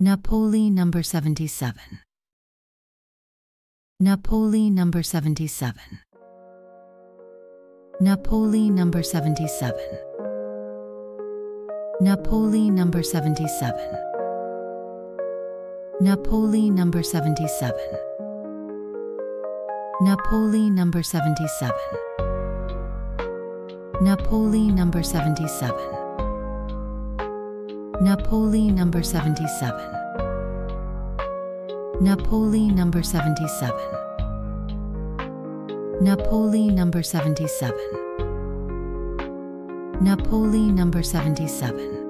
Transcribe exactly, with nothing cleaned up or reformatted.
Napoli number seventy-seven. Napoli number seventy-seven. Napoli number seventy-seven. Napoli number seventy-seven. Napoli number seventy-seven. Napoli number seventy-seven. Napoli number seventy-seven. Napoli number seventy-seven. Napoli number seventy-seven. Napoli number seventy-seven. Napoli number seventy-seven.